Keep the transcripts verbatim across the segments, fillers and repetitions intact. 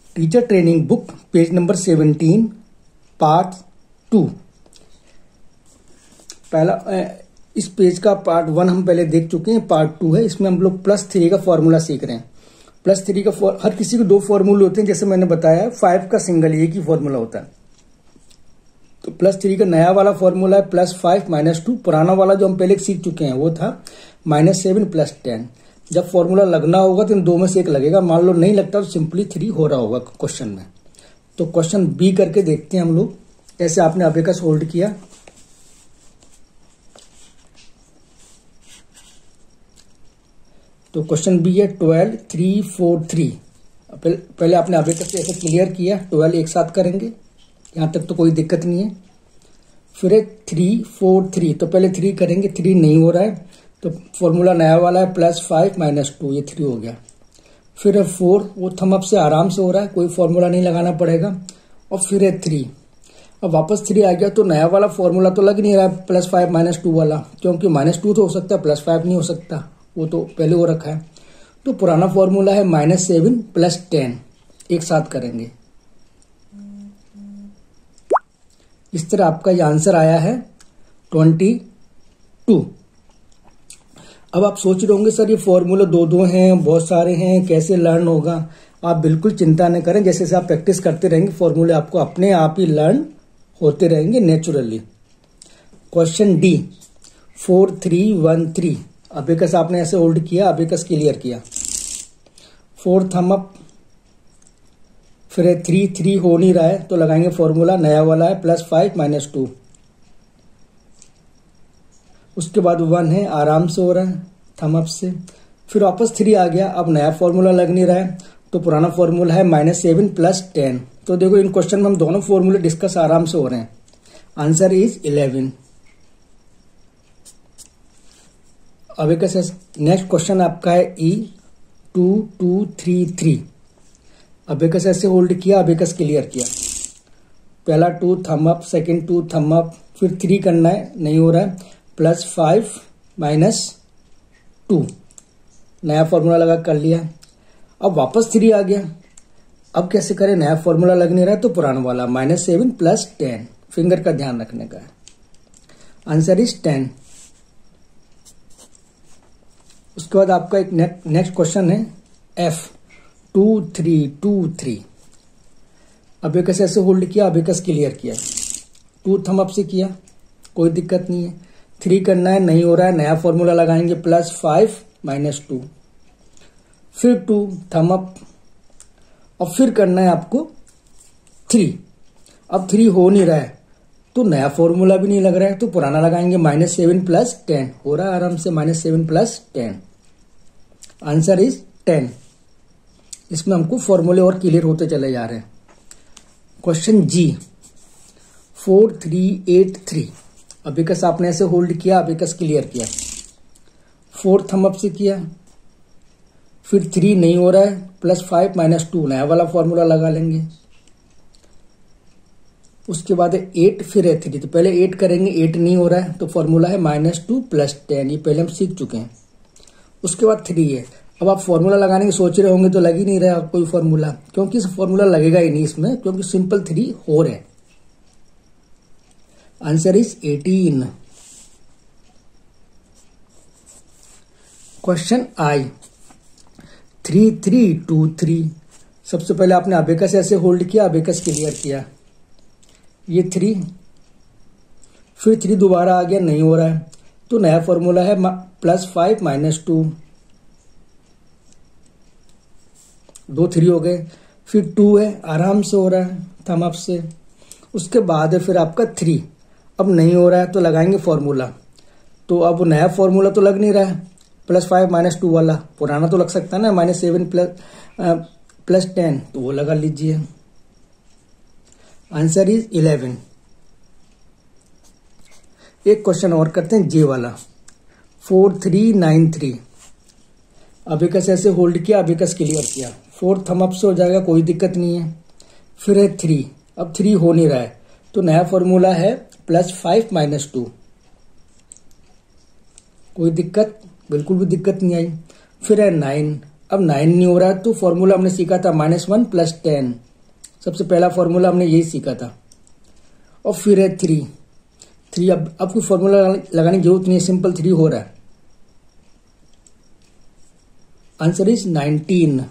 Teacher training book page number seventeen part two. पहला इस page का पार्ट वन हम पहले देख चुके हैं, पार्ट टू है। इसमें हम लोग प्लस थ्री का फॉर्मूला सीख रहे हैं। प्लस थ्री का हर किसी को दो फॉर्मूले होते हैं, जैसे मैंने बताया। फाइव का सिंगल एक ही फॉर्मूला होता है। तो प्लस थ्री का नया वाला फॉर्मूला है प्लस फाइव माइनस टू। पुराना वाला जो हम पहले सीख चुके हैं वो था माइनस सेवन प्लस टेन। जब फॉर्मूला लगना होगा तो इन दो में से एक लगेगा। मान लो नहीं लगता तो सिंपली थ्री हो रहा होगा क्वेश्चन में। तो क्वेश्चन बी करके देखते हैं हम लोग। ऐसे आपने अबेकस होल्ड किया, तो क्वेश्चन बी है ट्वेल्व थ्री फोर थ्री। पहले आपने अबेकस से ऐसे क्लियर किया, ट्वेल्व एक साथ करेंगे, यहां तक तो कोई दिक्कत नहीं है। फिर है थ्री फोर थ्री, तो पहले थ्री करेंगे, थ्री नहीं हो रहा है तो फॉर्मूला नया वाला है प्लस फाइव माइनस टू, ये थ्री हो गया। फिर है फोर, वो थम अप से आराम से हो रहा है, कोई फॉर्मूला नहीं लगाना पड़ेगा। और फिर है थ्री, अब वापस थ्री आ गया तो नया वाला फॉर्मूला तो लग नहीं रहा है प्लस फाइव माइनस टू वाला, क्योंकि माइनस टू तो हो सकता है, प्लस फाइव नहीं हो सकता, वो तो पहले हो रखा है। तो पुराना फॉर्मूला है माइनस सेवन प्लस टेन, एक साथ करेंगे। इस तरह आपका ये आंसर आया है ट्वेंटी टू। अब आप सोच रहे होंगे सर ये फॉर्मूला दो दो हैं, बहुत सारे हैं, कैसे लर्न होगा। आप बिल्कुल चिंता न करें, जैसे जैसे आप प्रैक्टिस करते रहेंगे फॉर्मूले आपको अपने आप ही लर्न होते रहेंगे naturally. Question D four three one three. Abacus आपने ऐसे होल्ड किया, अबेकस क्लियर किया, फोर थम अप, फिर थ्री थ्री हो नहीं रहा है तो लगाएंगे फॉर्मूला नया वाला है प्लस फाइव माइनस टू। उसके बाद वन है, आराम से हो रहा है थम अप से। फिर वापस थ्री आ गया, अब नया फॉर्मूला लग नहीं रहा है तो पुराना फॉर्मूला है माइनस सेवन प्लस टेन। तो देखो इन क्वेश्चन में हम दोनों फॉर्मूले डिस्कस आराम से हो रहे हैं। Answer is eleven. अब एक नेक्स्ट क्वेश्चन आपका है E two two three three. Abacus ऐसे होल्ड किया, अबेकस क्लियर किया, पहला two thumb up, second two thumb up, फिर थ्री करना है, नहीं हो रहा है, प्लस फाइव माइनस टू, नया फॉर्मूला लगा कर लिया। अब वापस थ्री आ गया, अब कैसे करें, नया फॉर्मूला लग नहीं रहा है तो पुराना वाला minus seven plus ten, finger का ध्यान रखने का है। Answer is ten. उसके बाद आपका एक नेक्स्ट क्वेश्चन है F two three two three. Abacus ऐसे होल्ड किया, अबेकस क्लियर किया, टू थम अप से किया, कोई दिक्कत नहीं है। थ्री करना है, नहीं हो रहा है, नया फॉर्मूला लगाएंगे प्लस फाइव माइनस टू, फिर टू थम अप, और फिर करना है आपको थ्री। अब थ्री हो नहीं रहा है तो नया फॉर्मूला भी नहीं लग रहा है तो पुराना लगाएंगे माइनस सेवन प्लस टेन, हो रहा है आराम से minus seven plus ten. Answer is ten. इसमें हमको फॉर्मूले और क्लियर होते चले जा रहे हैं। Question G four three eight three. Abacus आपने ऐसे होल्ड किया, अबेकस क्लियर किया, फोर थम अप से किया, फिर थ्री नहीं हो रहा है, प्लस फाइव माइनस टू, नया वाला फॉर्मूला लगा लेंगे। उसके बाद है एट, फिर है थ्री, तो पहले एट करेंगे, एट नहीं हो रहा है तो फॉर्मूला है माइनस टू प्लस टेन, ये पहले हम सीख चुके हैं। उसके बाद थ्री है, अब आप फॉर्मूला लगाने की सोच रहे होंगे तो लग ही नहीं रहा कोई फॉर्मूला, क्योंकि इस फॉर्मूला लगेगा ही नहीं इसमें, क्योंकि सिंपल थ्री हो रहे हैं। Answer is eighteen. Question I three three two three. सबसे पहले आपने अबेकस ऐसे होल्ड किया, अबेकस क्लियर किया, ये थ्री, फिर थ्री दोबारा आ गया, नहीं हो रहा है तो नया फॉर्मूला है प्लस फाइव माइनस टू, दो थ्री हो गए, फिर टू है, आराम से हो रहा है थम अप से। उसके बाद है फिर आपका थ्री, अब नहीं हो रहा है तो लगाएंगे फॉर्मूला, तो अब नया फॉर्मूला तो लग नहीं रहा है प्लस फाइव माइनस टू वाला, पुराना तो लग सकता है ना minus seven plus plus ten, तो वो लगा लीजिए। Answer is eleven. एक क्वेश्चन और करते हैं जे वाला four three nine three. Abacus ऐसे होल्ड किया, अबेकस क्लियर किया, फोर थम अप से हो जाएगा, कोई दिक्कत नहीं है। फिर है थ्री, अब थ्री हो नहीं रहा है तो नया फॉर्मूला है प्लस फाइव माइनस टू, कोई दिक्कत, बिल्कुल भी दिक्कत नहीं आई। फिर है नाइन, अब नाइन नहीं हो रहा है तो फॉर्मूला हमने सीखा था माइनस वन प्लस टेन, सबसे पहला फॉर्मूला हमने यही सीखा था। और फिर है थ्री, थ्री अब अब कोई फॉर्मूला लगाने की जरूरत नहीं है, सिंपल थ्री हो रहा है। Answer is nineteen.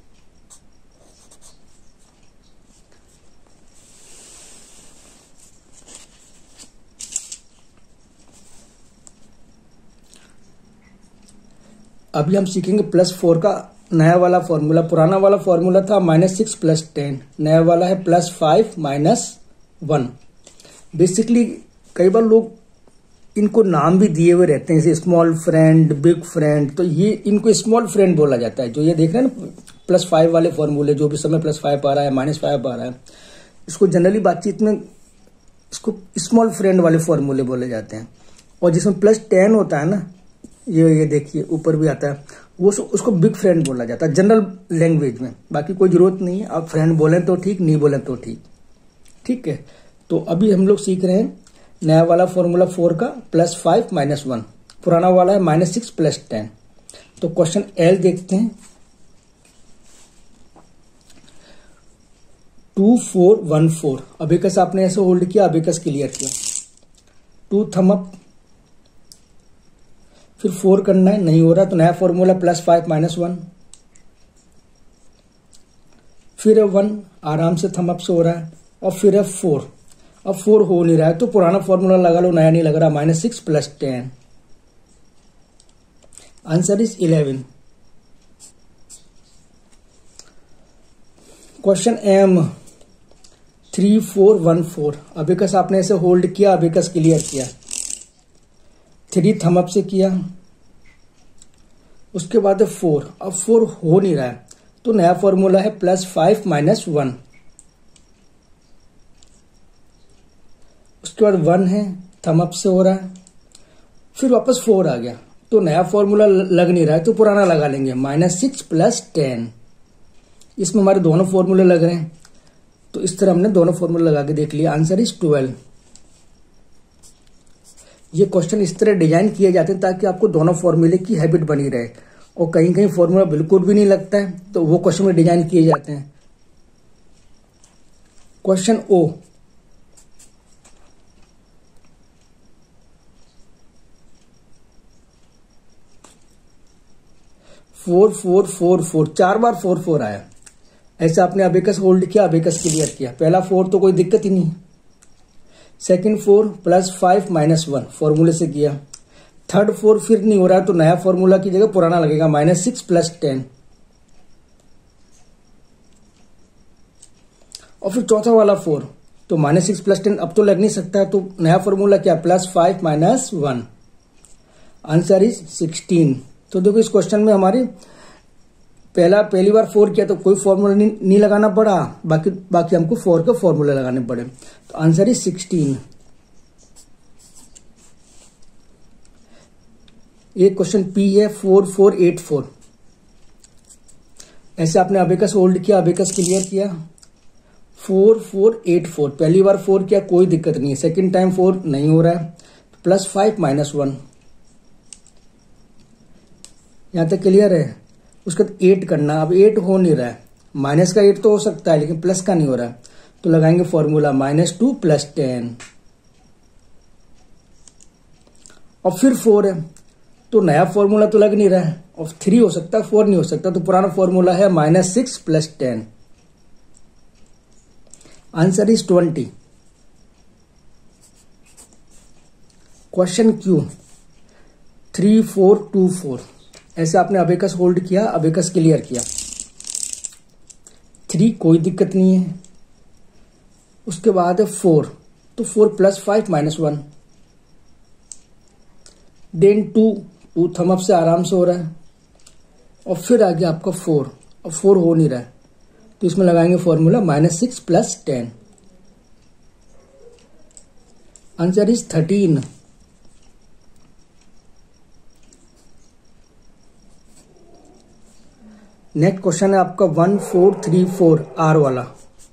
अभी हम सीखेंगे प्लस फोर का नया वाला फॉर्मूला। पुराना वाला फॉर्मूला था माइनस सिक्स प्लस टेन, नया वाला है plus five minus one. Basically कई बार लोग इनको नाम भी दिए हुए रहते हैं, जैसे स्मॉल फ्रेंड, बिग फ्रेंड, तो ये इनको स्मॉल फ्रेंड बोला जाता है। जो ये देख रहे हैं ना प्लस फाइव वाले फॉर्मूले, जो भी समय प्लस फाइव आ रहा है, माइनस फाइव आ रहा है, इसको जनरली बातचीत में इसको स्मॉल फ्रेंड वाले फॉर्मूले बोले जाते हैं। और जिसमें प्लस टेन होता है ना, ये ये देखिए ऊपर भी आता है, वो उसको बिग फ्रेंड बोला जाता है जनरल लैंग्वेज में। बाकी कोई जरूरत नहीं है, आप फ्रेंड बोलें तो ठीक, नहीं बोलें तो ठीक, ठीक है। तो अभी हम लोग सीख रहे हैं नया वाला फॉर्मूला फोर का प्लस फाइव माइनस वन, पुराना वाला है माइनस सिक्स प्लस टेन। तो क्वेश्चन एल देखते हैं। Two four one four, abacus आपने ऐसे होल्ड किया, अबेकस क्लियर किया, टू थम अप, फिर फोर करना है, नहीं हो रहा तो नया formula plus five minus one, फिर है वन, आराम से थम अप से हो रहा है, और फिर है फोर। अब फोर हो नहीं रहा है तो पुराना फॉर्मूला लगा लो, नया नहीं लग रहा, minus six plus ten. Answer is eleven. Question M, three four one four, abacus आपने ऐसे होल्ड किया, अबेकस क्लियर किया, थ्री थम अप से किया, उसके बाद है फोर। अब फोर हो नहीं रहा है तो नया फॉर्मूला है प्लस फाइव माइनस वन, उसके बाद वन है, थम अप से हो रहा है, फिर वापस फोर आ गया तो नया फॉर्मूला लग नहीं रहा है तो पुराना लगा लेंगे, माइनस सिक्स प्लस टेन। इसमें हमारे दोनों फॉर्मूले लग रहे हैं तो इस तरह हमने दोनों फॉर्मूले लगा के देख लिया। Answer is twelve. ये क्वेश्चन इस तरह डिजाइन किए जाते हैं ताकि आपको दोनों फॉर्मूले की हैबिट बनी रहे, और कहीं कहीं फॉर्मूला बिल्कुल भी नहीं लगता है तो वो क्वेश्चन में डिजाइन किए जाते हैं। Question O, four four four four, चार बार फोर फोर आया। ऐसे आपने अबेकस होल्ड किया, अबेकस क्लियर किया, पहला फोर तो कोई दिक्कत ही नहीं, second four plus five minus one फॉर्मूले से किया, थर्ड फोर फिर नहीं हो रहा है तो नया फॉर्मूला की जगह पुराना लगेगा, माइनस सिक्स प्लस टेन। और फिर चौथा वाला फोर तो माइनस सिक्स प्लस टेन अब तो लग नहीं सकता, तो नया फॉर्मूला क्या, plus five minus one. Answer is sixteen. तो देखो इस क्वेश्चन में हमारी पहला पहली बार फोर किया तो कोई फॉर्मूला नहीं, नहीं लगाना पड़ा, बाकी बाकी हमको फोर के फॉर्मूले लगाने पड़े, तो आंसर इज सिक्सटीन। ये क्वेश्चन पी है, फोर फोर एट फोर। ऐसे आपने अबेकस होल्ड किया, अबेकस क्लियर किया, फोर फोर एट फोर, पहली बार फोर किया कोई दिक्कत नहीं है, सेकेंड टाइम फोर नहीं हो रहा है, प्लस फाइव माइनस वन, यहां तक क्लियर है। उसके बाद एट करना, अब एट हो नहीं रहा है, माइनस का एट तो हो सकता है लेकिन प्लस का नहीं हो रहा है, तो लगाएंगे formula minus two plus ten. और फिर फोर है तो नया फॉर्मूला तो लग नहीं रहा है, और थ्री हो सकता है, फोर नहीं हो सकता, तो पुराना फॉर्मूला है minus six plus ten. Answer is twenty. Question Q, three four two four. ऐसे आपने अबेकस होल्ड किया, अबेकस क्लियर किया, थ्री कोई दिक्कत नहीं है, उसके बाद है फोर, तो four plus five minus one, then two, two thumb up से आराम से हो रहा है, और फिर आ गया आपका फोर, और फोर हो नहीं रहा है तो इसमें लगाएंगे formula minus six plus ten. Answer is thirteen. Next question है आपका one four three four R वाला।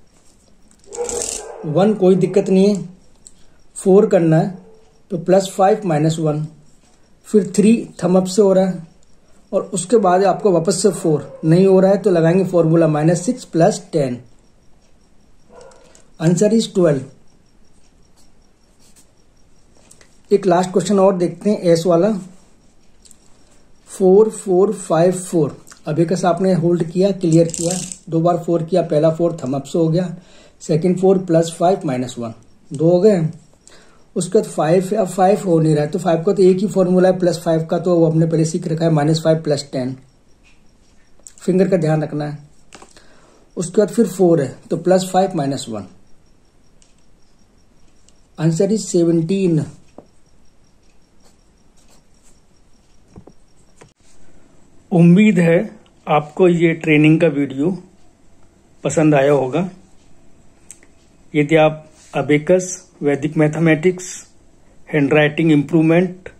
वन कोई दिक्कत नहीं है, फोर करना है तो प्लस फाइव माइनस वन, फिर थ्री थम अप से हो रहा है, और उसके बाद आपको वापस से फोर नहीं हो रहा है तो लगाएंगे formula minus six plus ten. Answer is twelve. एक लास्ट क्वेश्चन और देखते हैं, एस वाला। फोर फोर फाइव फोर, अभी कैसे आपने होल्ड किया, क्लियर किया, दो बार फोर किया, पहला फोर थम अप से हो गया, second four plus five minus one, दो हो गए। उसके बाद फाइव, अब फाइव हो नहीं रहा है तो फाइव का तो एक ही फॉर्मूला है प्लस फाइव का, तो वो हमने पहले सीख रखा है minus five plus ten, finger का ध्यान रखना है। उसके बाद फिर फोर है तो plus five minus one, answer is seventeen. उम्मीद है आपको ये ट्रेनिंग का वीडियो पसंद आया होगा। यदि आप अबेकस, वैदिक मैथमेटिक्स, हैंडराइटिंग इम्प्रूवमेंट,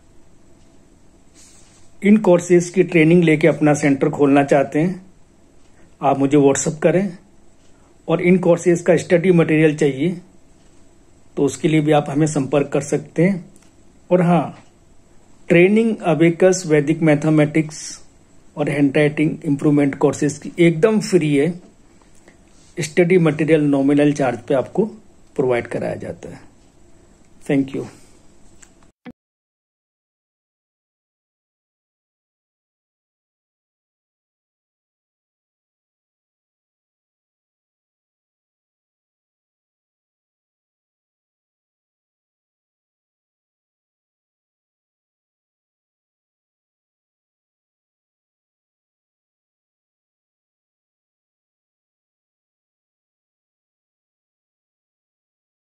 इन कोर्सेज की ट्रेनिंग लेके अपना सेंटर खोलना चाहते हैं, आप मुझे व्हाट्सएप करें। और इन कोर्सेज का स्टडी मटेरियल चाहिए तो उसके लिए भी आप हमें संपर्क कर सकते हैं। और हाँ, ट्रेनिंग अबेकस, वैदिक मैथमेटिक्स और हैंडराइटिंग इम्प्रूवमेंट कोर्सेज की एकदम फ्री है। स्टडी मटेरियल नॉमिनल चार्ज पे आपको प्रोवाइड कराया जाता है। Thank you.